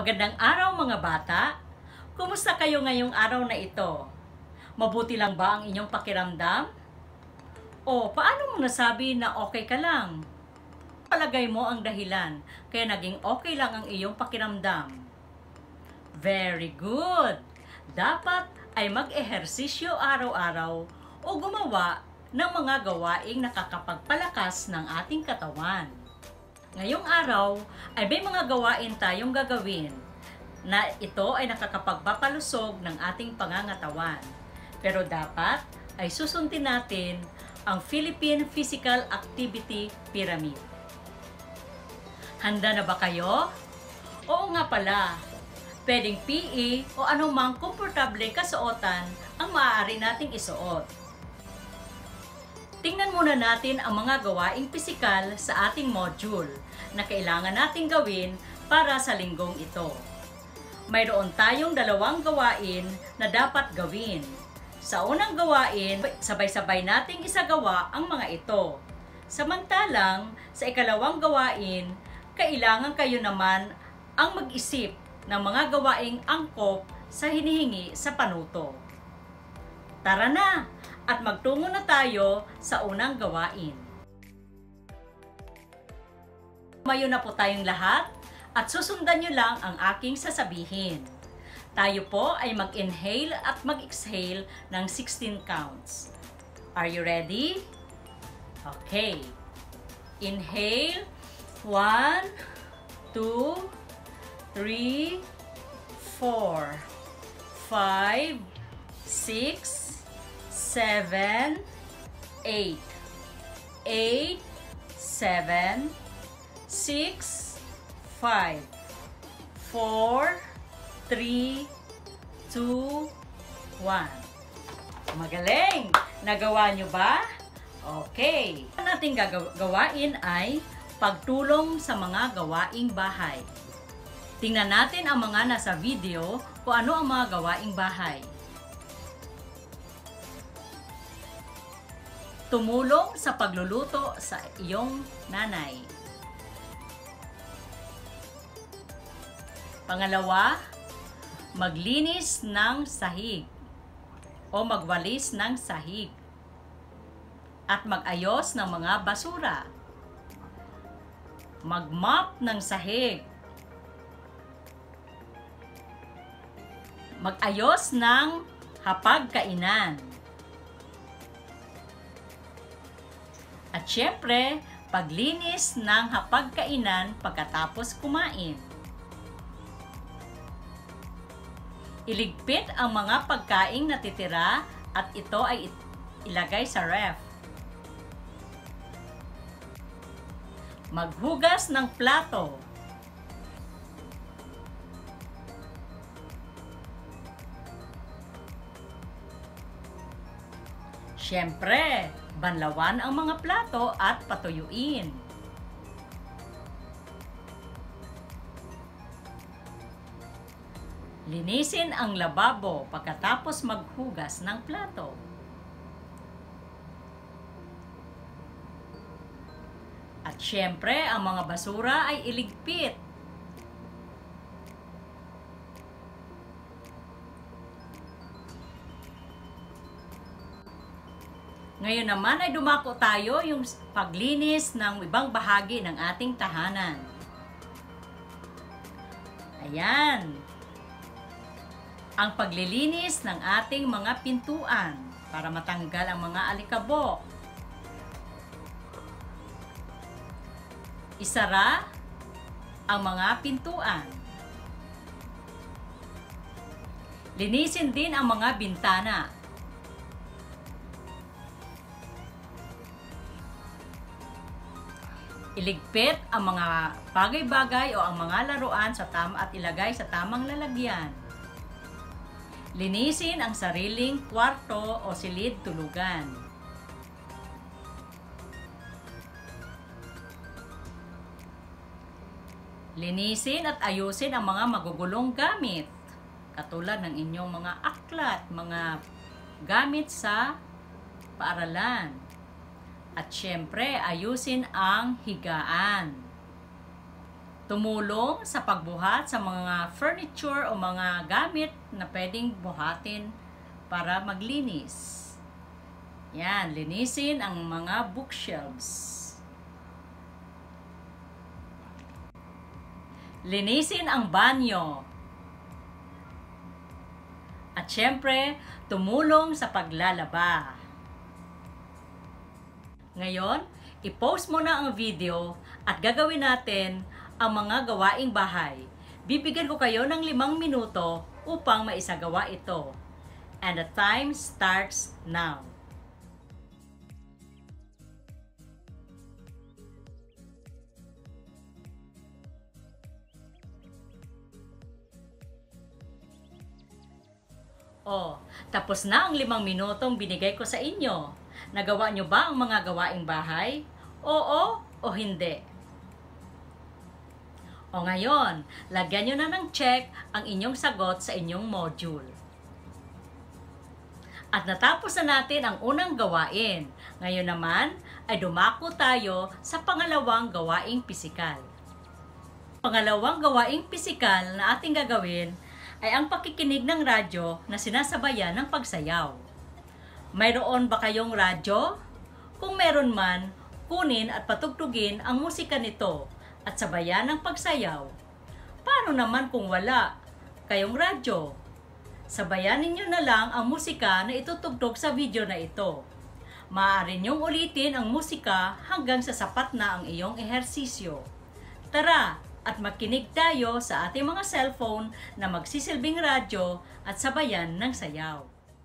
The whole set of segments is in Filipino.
Magandang araw mga bata! Kumusta kayo ngayong araw na ito? Mabuti lang ba ang inyong pakiramdam? O paano mo nasabi na okay ka lang? Palagay mo ang dahilan kaya naging okay lang ang iyong pakiramdam. Very good! Dapat ay mag-ehersisyo araw-araw o gumawa ng mga gawaing nakakapagpalakas ng ating katawan. Ngayong araw ay may mga gawain tayong gagawin na ito ay nakakapagpapalusog ng ating pangangatawan. Pero dapat ay susundin natin ang Philippine Physical Activity Pyramid. Handa na ba kayo? Oo nga pala, pwedeng PE o anumang komportableng kasuotan ang maaari nating isuot. Tingnan muna natin ang mga gawaing pisikal sa ating module na kailangan nating gawin para sa linggong ito. Mayroon tayong dalawang gawain na dapat gawin. Sa unang gawain, sabay-sabay nating isagawa ang mga ito. Samantalang, sa ikalawang gawain, kailangan kayo naman ang mag-isip ng mga gawaing angkop sa hinihingi sa panuto. Tara na! At magtungo na tayo sa unang gawain. Tumayo na po tayong lahat at susundan nyo lang ang aking sasabihin. Tayo po ay mag-inhale at mag-exhale ng 16 counts. Are you ready? Okay. Inhale. 1, 2, 3, 4, 5, 6, 7, 8, 8, 7, 6, 5, 4, 3, 2, 1. Magaling! Nagawa nyo ba? Okay. Ang ating gagawain ay pagtulong sa mga gawaing bahay. Tingnan natin ang mga nasa video kung ano ang mga gawaing bahay. Tumulong sa pagluluto sa iyong nanay. Pangalawa, maglinis ng sahig o magwalis ng sahig at mag-ayos ng mga basura. Mag-mop ng sahig. Mag-ayos ng hapagkainan. At syempre, paglinis ng hapagkainan pagkatapos kumain. Iligpit ang mga pagkaing natitira at ito ay ilagay sa ref. Maghugas ng plato. Syempre, banlawan ang mga plato at patuyuin. Linisin ang lababo pagkatapos maghugas ng plato. At syempre, ang mga basura ay iligpit. Ngayon naman ay dumako tayo yung paglinis ng ibang bahagi ng ating tahanan. Ayan. Ang paglilinis ng ating mga pintuan para matanggal ang mga alikabok. Isara ang mga pintuan. Linisin din ang mga bintana. Iligpit ang mga bagay-bagay o ang mga laruan sa at ilagay sa tamang lalagyan. Linisin ang sariling kwarto o silid tulugan. Linisin at ayusin ang mga magugulong gamit, katulad ng inyong mga aklat, mga gamit sa paaralan. At syempre, ayusin ang higaan. tumulong sa pagbuhat sa mga furniture o mga gamit na pwedeng buhatin para maglinis. Yan, linisin ang mga bookshelves. Linisin ang banyo. At syempre, tumulong sa paglalaba. Ngayon, i-post mo na ang video at gagawin natin ang mga gawaing bahay. Bibigyan ko kayo ng 5 minuto upang maisagawa ito. And the time starts now. Oh, tapos na ang 5 minutong binigay ko sa inyo. Nagawa nyo ba ang mga gawaing bahay? Oo o hindi? O ngayon, lagyan nyo na ng check ang inyong sagot sa inyong module. At natapos na natin ang unang gawain. Ngayon naman ay dumako tayo sa pangalawang gawaing pisikal. Pangalawang gawaing pisikal na ating gagawin ay ang pakikinig ng radyo na sinasabayan ng pagsayaw. Mayroon ba kayong radyo? Kung meron man, kunin at patugtugin ang musika nito at sabayan ng pagsayaw. Paano naman kung wala kayong radyo? Sabayan ninyo na lang ang musika na itutugtog sa video na ito. Maaari niyong ulitin ang musika hanggang sa sapat na ang iyong ehersisyo. Tara! At makinig tayo sa ating mga cellphone na magsisilbing radyo at sabayan ng sayaw.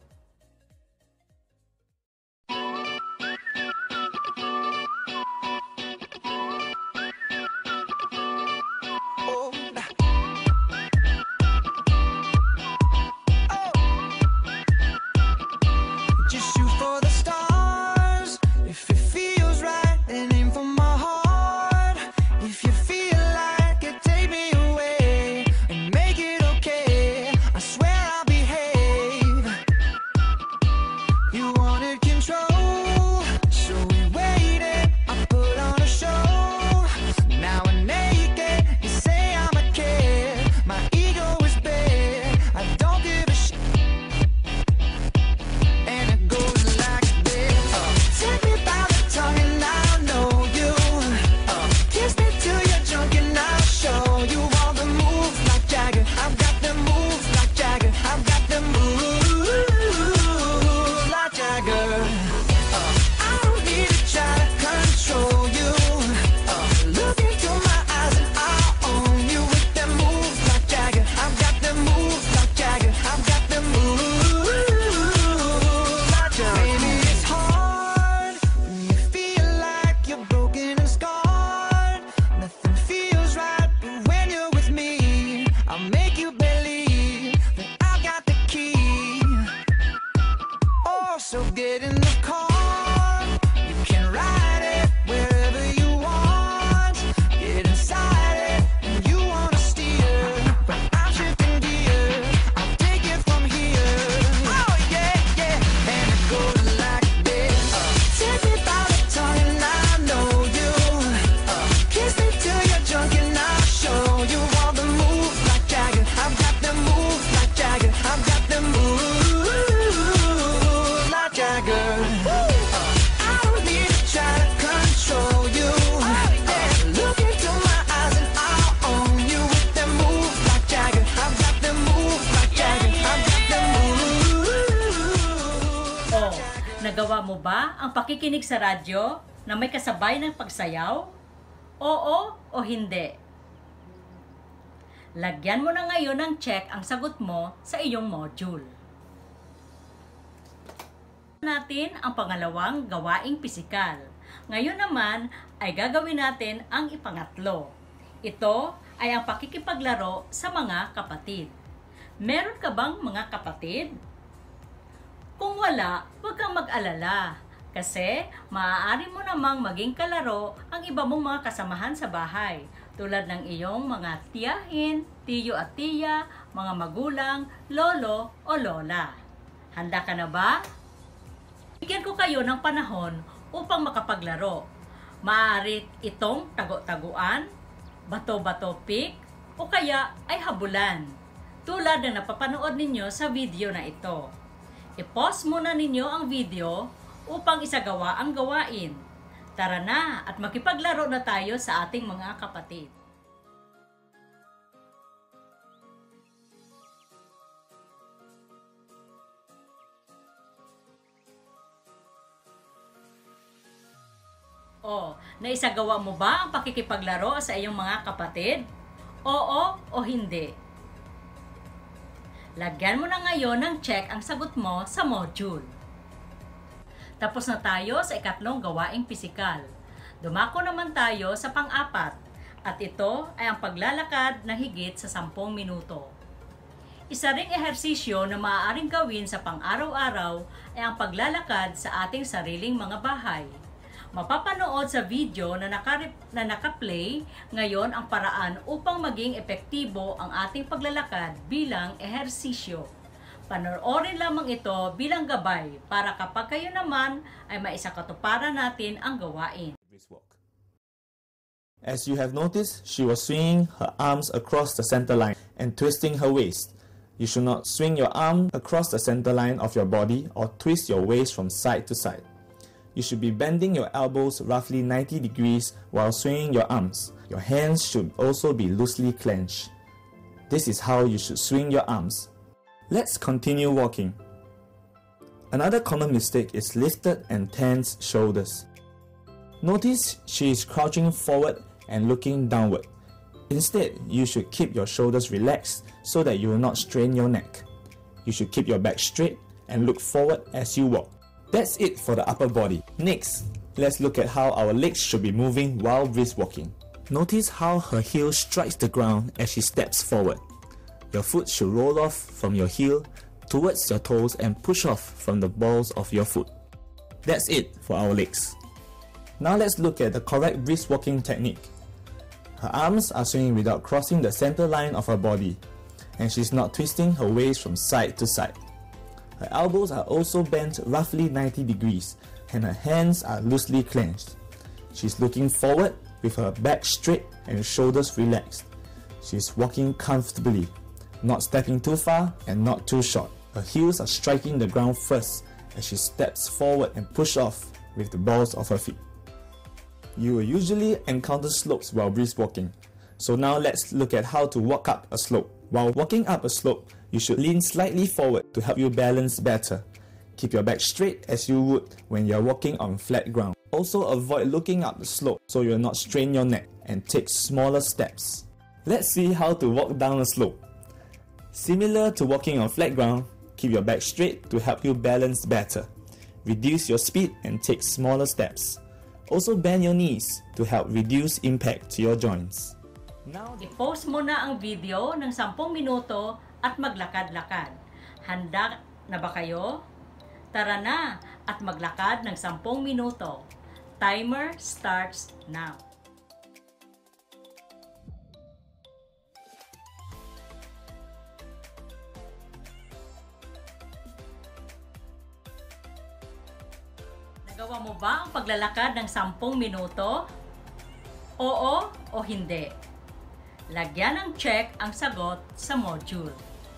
So get in the car, you can ride it wherever you want. Get inside it, and you wanna steer, but I'm shifting gear. I'll take it from here. Oh yeah, yeah, and it goes like this. Take me by the tongue and I know you. Kiss me till you're drunk and I'll show you all the moves like Jagger. I've got the moves like Jagger. I've got the moves. Jagger. I don't need to try to control you. Look into my eyes and I'll own you with them moves like Jagger. I've got them moves like Jagger. I've got them moves. Oh, nagawa mo ba ang pakikinig sa radyo na may kasabay ng pagsayaw? Oo o hindi? Lagyan mo na ngayon ng check ang sagot mo sa iyong module. Natin ang pangalawang gawaing pisikal. Ngayon naman ay gagawin natin ang ipangatlo. Ito ay ang pakikipaglaro sa mga kapatid. Meron ka bang mga kapatid? Kung wala, huwag kang mag-alala kasi maaari mo namang maging kalaro ang iba mong mga kasamahan sa bahay tulad ng iyong mga tiyahin, tiyo at tiya, mga magulang, lolo o lola. Handa ka na ba? Bigyan ko kayo ng panahon upang makapaglaro. Maaari itong tago-taguan, bato-bato pick, o kaya ay habulan, tulad na napapanood ninyo sa video na ito. I-pause muna ninyo ang video upang isagawa ang gawain. Tara na at makipaglaro na tayo sa ating mga kapatid. Naisagawa mo ba ang pakikipaglaro sa iyong mga kapatid? Oo o hindi? Lagyan mo na ngayon ng check ang sagot mo sa module. Tapos na tayo sa ikatlong gawaing pisikal. Dumako naman tayo sa pang-apat at ito ay ang paglalakad ng higit sa 10 minuto. Isa ring ehersisyo na maaaring gawin sa pang-araw-araw ay ang paglalakad sa ating sariling mga bahay. Mapapanood sa video na naka-play ngayon ang paraan upang maging epektibo ang ating paglalakad bilang ehersisyo. Panoorin lamang ito bilang gabay para kapag kayo naman ay maisakatuparan natin ang gawain. As you have noticed, she was swinging her arms across the center line and twisting her waist. You should not swing your arm across the center line of your body or twist your waist from side to side. You should be bending your elbows roughly 90 degrees while swinging your arms. Your hands should also be loosely clenched. This is how you should swing your arms. Let's continue walking. Another common mistake is lifted and tense shoulders. Notice she is crouching forward and looking downward. Instead, you should keep your shoulders relaxed so that you will not strain your neck. You should keep your back straight and look forward as you walk. That's it for the upper body. Next, let's look at how our legs should be moving while brisk walking. Notice how her heel strikes the ground as she steps forward. Your foot should roll off from your heel towards your toes and push off from the balls of your foot. That's it for our legs. Now let's look at the correct brisk walking technique. Her arms are swinging without crossing the center line of her body, and she's not twisting her waist from side to side. Her elbows are also bent roughly 90 degrees and her hands are loosely clenched. She's looking forward with her back straight and shoulders relaxed. She's walking comfortably, not stepping too far and not too short. Her heels are striking the ground first as she steps forward and push off with the balls of her feet. You will usually encounter slopes while brisk walking. So now let's look at how to walk up a slope. While walking up a slope, you should lean slightly forward to help you balance better. Keep your back straight as you would when you're walking on flat ground. Also avoid looking up the slope so you'll not strain your neck and take smaller steps. Let's see how to walk down a slope. Similar to walking on flat ground, keep your back straight to help you balance better. Reduce your speed and take smaller steps. Also bend your knees to help reduce impact to your joints. Now, i-pause mo na ang video ng 10 minuto at maglakad-lakad. Handa na ba kayo? Tara na at maglakad ng 10 minuto. Timer starts now. Nagawa mo ba ang paglalakad ng 10 minuto? Oo o hindi? Lagyan ng check ang sagot sa module.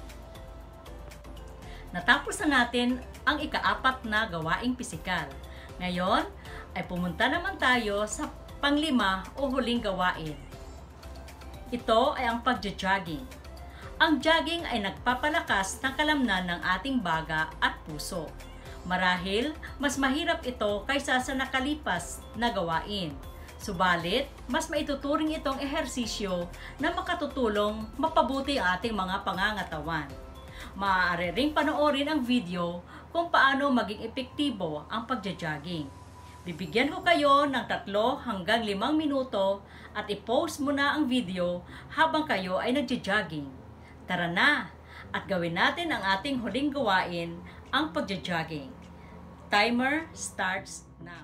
Natapos na natin ang ika-4 na gawaing pisikal. Ngayon ay pumunta naman tayo sa pang-5 o huling gawain. Ito ay ang pagja-jogging. Ang jogging ay nagpapalakas ng kalamnan ng ating baga at puso. Marahil, mas mahirap ito kaysa sa nakalipas na gawain. Subalit, mas maituturing itong ehersisyo na makatutulong mapabuti ang ating mga pangangatawan. Maaari ring panoorin ang video kung paano maging epektibo ang pagja-jogging. Bibigyan ko kayo ng 3 hanggang 5 minuto at i-pause mo na ang video habang kayo ay nagja-jogging. Tara na at gawin natin ang ating huling gawain, ang pagja-jogging. Timer starts now.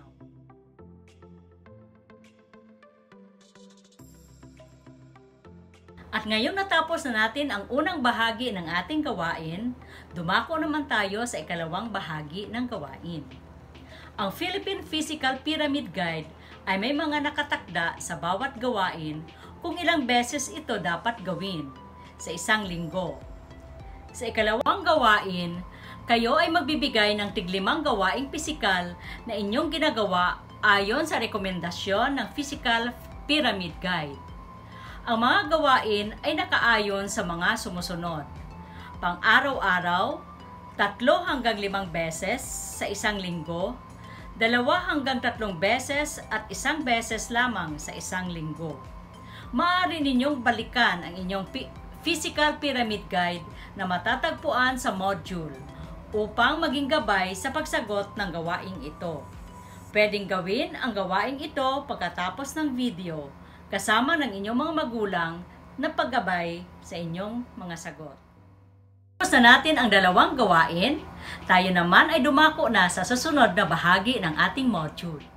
At ngayon natapos na natin ang unang bahagi ng ating gawain, dumako naman tayo sa ikalawang bahagi ng gawain. Ang Philippine Physical Pyramid Guide ay may mga nakatakda sa bawat gawain kung ilang beses ito dapat gawin sa isang linggo. Sa ikalawang gawain, kayo ay magbibigay ng tig-5 gawaing pisikal na inyong ginagawa ayon sa rekomendasyon ng Physical Pyramid Guide. Ang mga gawain ay nakaayon sa mga sumusunod. Pang-araw-araw, 3 hanggang 5 beses sa isang linggo, 2 hanggang 3 beses at 1 beses lamang sa isang linggo. Maaari ninyong balikan ang inyong Physical Pyramid Guide na matatagpuan sa module upang maging gabay sa pagsagot ng gawaing ito. Pwedeng gawin ang gawaing ito pagkatapos ng video kasama ng inyong mga magulang na paggabay sa inyong mga sagot. Tapos na natin ang 2 gawain, tayo naman ay dumako na sa susunod na bahagi ng ating module.